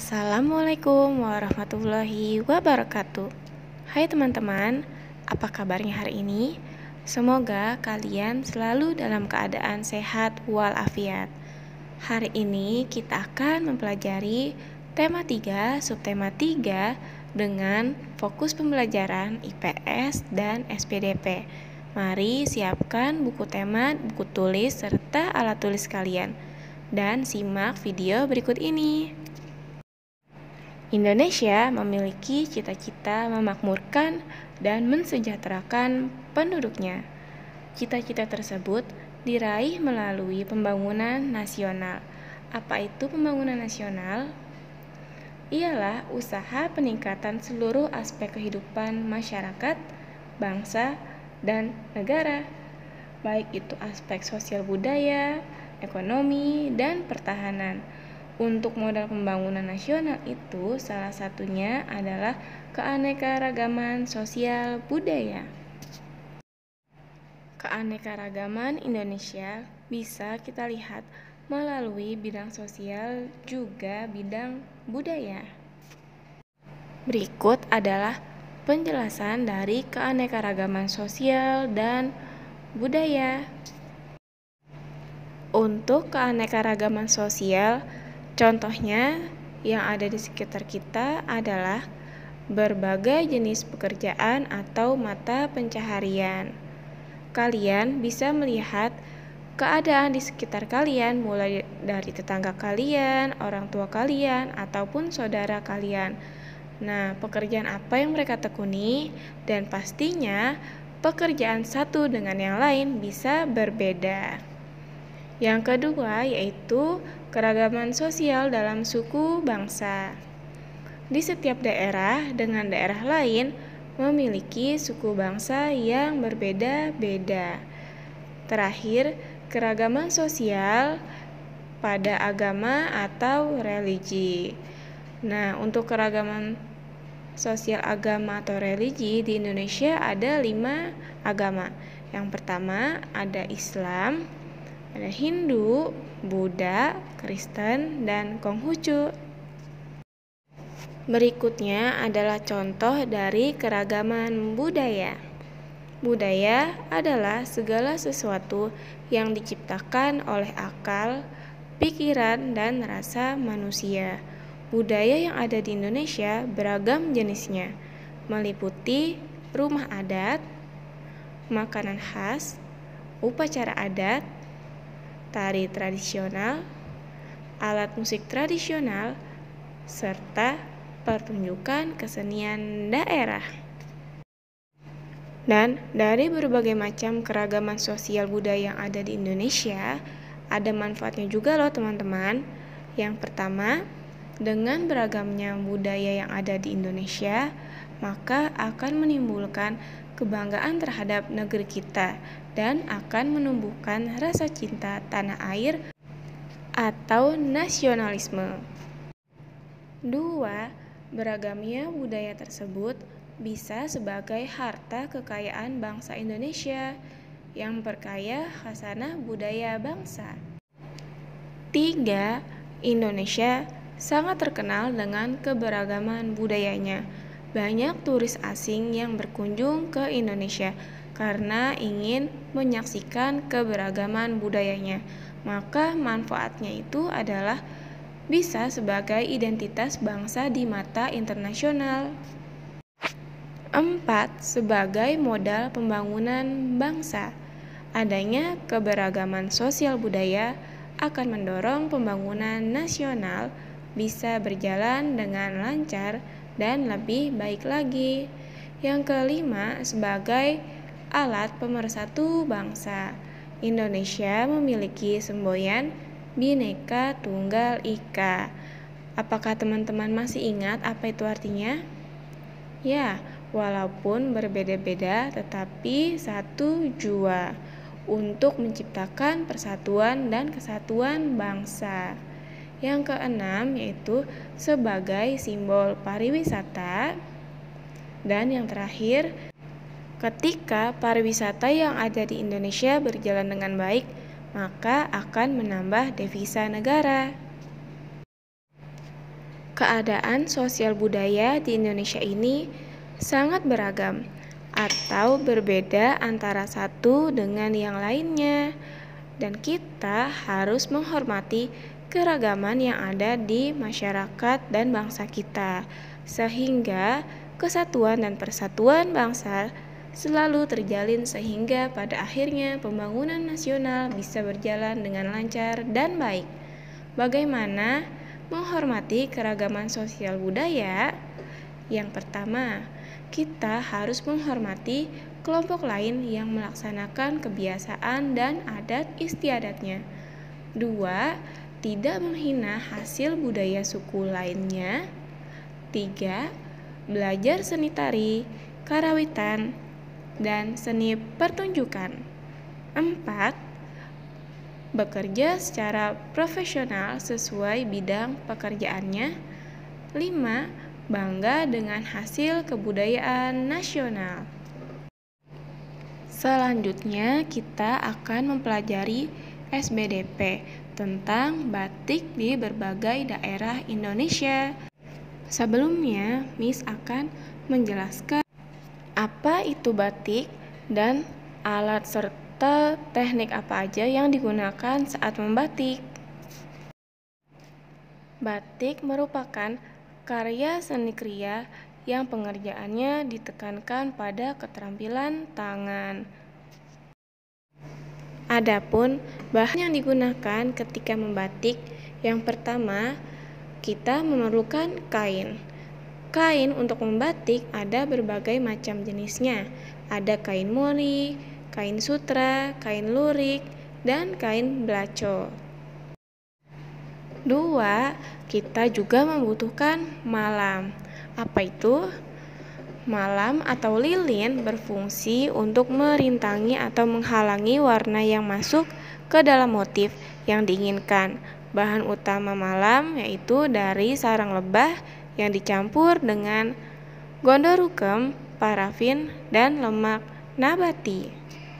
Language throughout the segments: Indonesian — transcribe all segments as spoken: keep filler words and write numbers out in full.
Assalamualaikum warahmatullahi wabarakatuh. Hai teman-teman, apa kabarnya hari ini? Semoga kalian selalu dalam keadaan sehat walafiat. Hari ini kita akan mempelajari tema tiga, subtema tiga dengan fokus pembelajaran I P S dan S P D P. Mari siapkan buku tema, buku tulis, serta alat tulis kalian. Dan simak video berikut ini. Indonesia memiliki cita-cita memakmurkan dan mensejahterakan penduduknya. Cita-cita tersebut diraih melalui pembangunan nasional. Apa itu pembangunan nasional? Ialah usaha peningkatan seluruh aspek kehidupan masyarakat, bangsa, dan negara, baik itu aspek sosial budaya, ekonomi, dan pertahanan. Untuk modal pembangunan nasional itu salah satunya adalah keanekaragaman sosial budaya. Keanekaragaman Indonesia bisa kita lihat melalui bidang sosial juga bidang budaya. Berikut adalah penjelasan dari keanekaragaman sosial dan budaya. Untuk keanekaragaman sosial, contohnya yang ada di sekitar kita adalah berbagai jenis pekerjaan atau mata pencaharian. Kalian bisa melihat keadaan di sekitar kalian, mulai dari tetangga kalian, orang tua kalian, ataupun saudara kalian. Nah, pekerjaan apa yang mereka tekuni, dan pastinya pekerjaan satu dengan yang lain bisa berbeda. Yang kedua yaitu keragaman sosial dalam suku bangsa. Di setiap daerah dengan daerah lain memiliki suku bangsa yang berbeda-beda. Terakhir, keragaman sosial pada agama atau religi. Nah, untuk keragaman sosial agama atau religi di Indonesia ada lima agama. Yang pertama ada Islam, ada Hindu, Buddha, Kristen, dan Konghucu. Berikutnya adalah contoh dari keragaman budaya. Budaya adalah segala sesuatu yang diciptakan oleh akal, pikiran, dan rasa manusia. Budaya yang ada di Indonesia beragam jenisnya, meliputi rumah adat, makanan khas, upacara adat, tari tradisional, alat musik tradisional, serta pertunjukan kesenian daerah. Dan dari berbagai macam keragaman sosial budaya yang ada di Indonesia, ada manfaatnya juga loh teman-teman. Yang pertama, dengan beragamnya budaya yang ada di Indonesia, maka akan menimbulkan kebanggaan terhadap negeri kita dan akan menumbuhkan rasa cinta tanah air atau nasionalisme. Dua, beragamnya budaya tersebut bisa sebagai harta kekayaan bangsa Indonesia yang berkaya khasanah budaya bangsa. Tiga, Indonesia sangat terkenal dengan keberagaman budayanya. Banyak turis asing yang berkunjung ke Indonesia karena ingin menyaksikan keberagaman budayanya. Maka manfaatnya itu adalah bisa sebagai identitas bangsa di mata internasional. Empat, sebagai modal pembangunan bangsa. Adanya keberagaman sosial budaya akan mendorong pembangunan nasional bisa berjalan dengan lancar dan lebih baik lagi. Yang kelima, sebagai alat pemersatu bangsa. Indonesia memiliki semboyan Bhinneka Tunggal Ika. Apakah teman-teman masih ingat apa itu artinya? Ya, walaupun berbeda-beda tetapi satu jua untuk menciptakan persatuan dan kesatuan bangsa. Yang keenam yaitu sebagai simbol pariwisata. Dan yang terakhir, ketika pariwisata yang ada di Indonesia berjalan dengan baik, maka akan menambah devisa negara. Keadaan sosial budaya di Indonesia ini sangat beragam atau berbeda antara satu dengan yang lainnya, dan kita harus menghormati keragaman yang ada di masyarakat dan bangsa kita, sehingga kesatuan dan persatuan bangsa selalu terjalin, sehingga pada akhirnya pembangunan nasional bisa berjalan dengan lancar dan baik. Bagaimana menghormati keragaman sosial budaya? Yang pertama, kita harus menghormati kelompok lain yang melaksanakan kebiasaan dan adat istiadatnya. Dua, tidak menghina hasil budaya suku lainnya. Tiga, belajar seni tari, karawitan, dan seni pertunjukan. Empat, bekerja secara profesional sesuai bidang pekerjaannya. Lima, bangga dengan hasil kebudayaan nasional. Selanjutnya kita akan mempelajari S B D P tentang batik di berbagai daerah Indonesia. Sebelumnya, Miss akan menjelaskan apa itu batik dan alat serta teknik apa aja yang digunakan saat membatik. Batik merupakan karya seni kriya yang pengerjaannya ditekankan pada keterampilan tangan. Adapun bahan yang digunakan ketika membatik, yang pertama kita memerlukan kain. Kain untuk membatik ada berbagai macam jenisnya. Ada kain mori, kain sutra, kain lurik, dan kain belaco. Dua, kita juga membutuhkan malam. Apa itu? Malam atau lilin berfungsi untuk merintangi atau menghalangi warna yang masuk ke dalam motif yang diinginkan. Bahan utama malam yaitu dari sarang lebah yang dicampur dengan gondorukem, parafin, dan lemak nabati.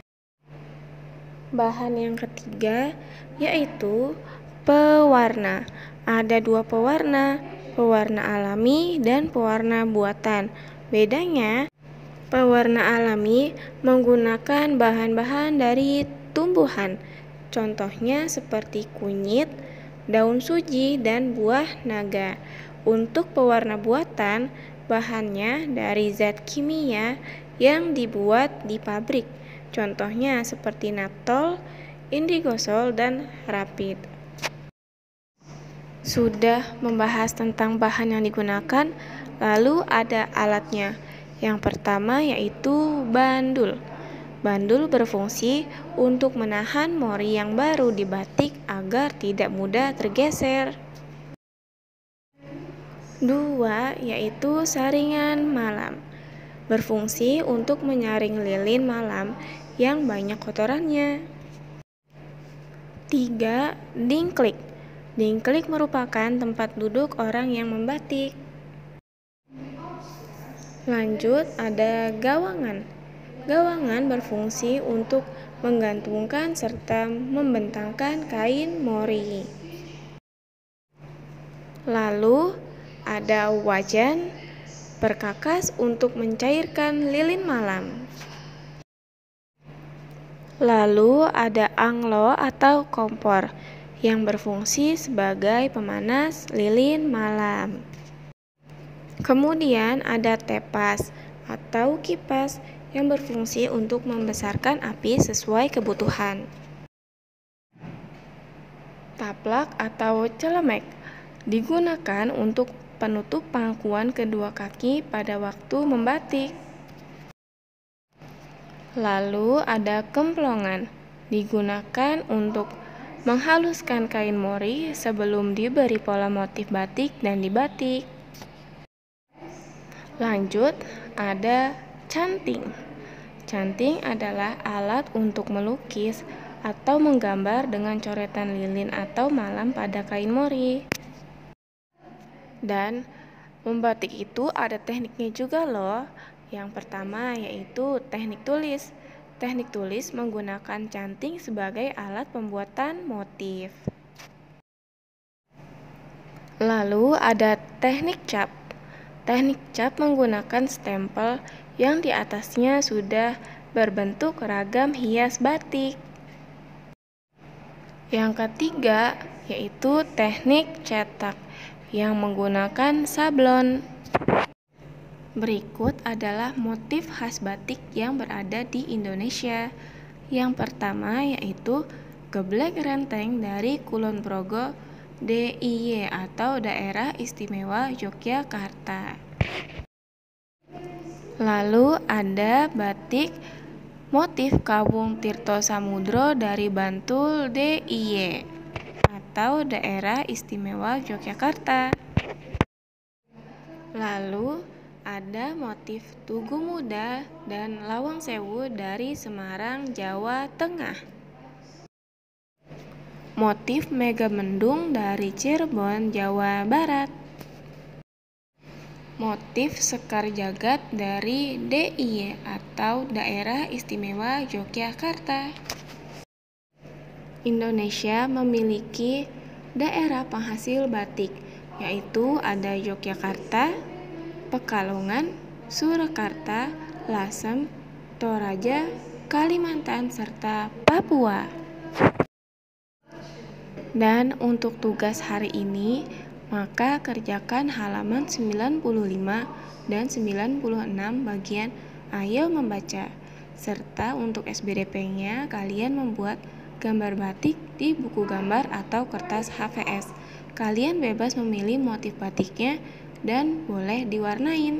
Bahan yang ketiga yaitu pewarna. Ada dua pewarna, pewarna alami dan pewarna buatan. Bedanya, pewarna alami menggunakan bahan-bahan dari tumbuhan. Contohnya seperti kunyit, daun suji, dan buah naga. Untuk pewarna buatan, bahannya dari zat kimia yang dibuat di pabrik. Contohnya seperti naptol, indigosol, dan rapid. Sudah membahas tentang bahan yang digunakan, lalu ada alatnya. Yang pertama yaitu bandul. Bandul berfungsi untuk menahan mori yang baru dibatik agar tidak mudah tergeser. Dua, yaitu saringan malam. Berfungsi untuk menyaring lilin malam yang banyak kotorannya. Tiga, dingklik. Dingklik merupakan tempat duduk orang yang membatik. Lanjut, ada gawangan. Gawangan berfungsi untuk menggantungkan serta membentangkan kain mori. Lalu, ada wajan, perkakas untuk mencairkan lilin malam. Lalu ada anglo atau kompor yang berfungsi sebagai pemanas lilin malam. Kemudian ada tepas atau kipas yang berfungsi untuk membesarkan api sesuai kebutuhan. Taplak atau celemek digunakan untuk penutup pangkuan kedua kaki pada waktu membatik. Lalu ada kemplongan, digunakan untuk menghaluskan kain mori sebelum diberi pola motif batik dan dibatik. Lanjut, ada canting. Canting adalah alat untuk melukis atau menggambar dengan coretan lilin atau malam pada kain mori. Dan membatik itu ada tekniknya juga loh. Yang pertama yaitu teknik tulis. Teknik tulis menggunakan canting sebagai alat pembuatan motif. Lalu ada teknik cap. Teknik cap menggunakan stempel yang di atasnya sudah berbentuk ragam hias batik. Yang ketiga yaitu teknik cetak yang menggunakan sablon. Berikut adalah motif khas batik yang berada di Indonesia. Yang pertama yaitu geblek renteng dari Kulon Progo D I Y atau Daerah Istimewa Yogyakarta. Lalu ada batik motif Kawung Tirto Samudro dari Bantul D I Y atau Daerah Istimewa Yogyakarta. Lalu ada motif Tugu Muda dan Lawang Sewu dari Semarang, Jawa Tengah. Motif Megamendung dari Cirebon, Jawa Barat. Motif Sekar Jagad dari D I Y atau Daerah Istimewa Yogyakarta. Indonesia memiliki daerah penghasil batik, yaitu ada Yogyakarta, Pekalongan, Surakarta, Lasem, Toraja, Kalimantan, serta Papua. Dan untuk tugas hari ini, maka kerjakan halaman sembilan puluh lima dan sembilan puluh enam bagian Ayo Membaca. Serta untuk S B D P-nya kalian membuat gambar batik di buku gambar atau kertas H V S. Kalian bebas memilih motif batiknya dan boleh diwarnain.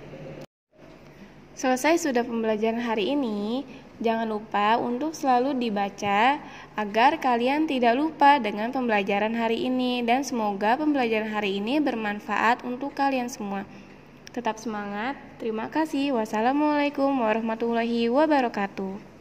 Selesai sudah pembelajaran hari ini. Jangan lupa untuk selalu dibaca agar kalian tidak lupa dengan pembelajaran hari ini, dan semoga pembelajaran hari ini bermanfaat untuk kalian semua. Tetap semangat. Terima kasih. Wassalamualaikum warahmatullahi wabarakatuh.